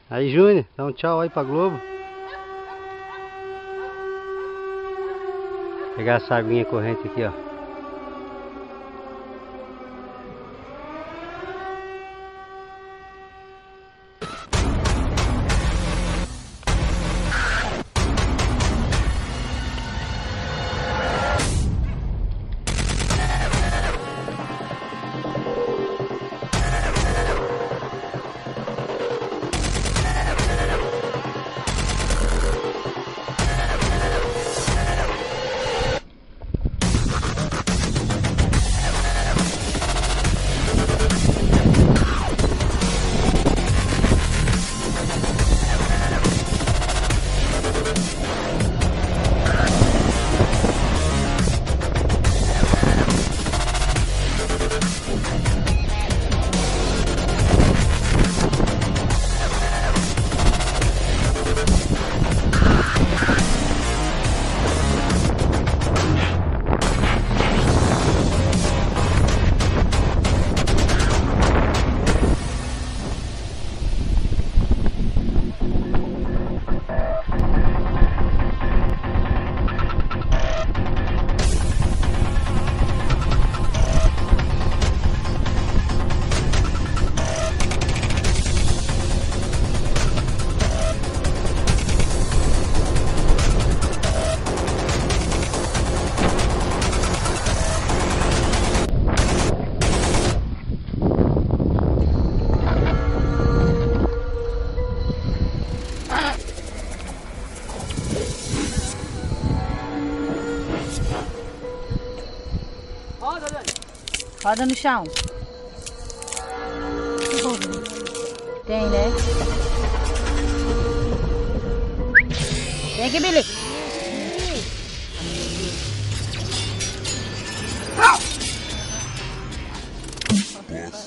Aí, Júnior, dá um tchau aí pra Globo. Pegar essa aguinha corrente aqui, ó. Roda no chão. Tem, né? Vem aqui, Billy.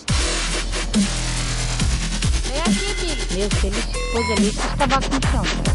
Vem aqui, Billy. Meu, se ele pôs ali, os tabacos no chão.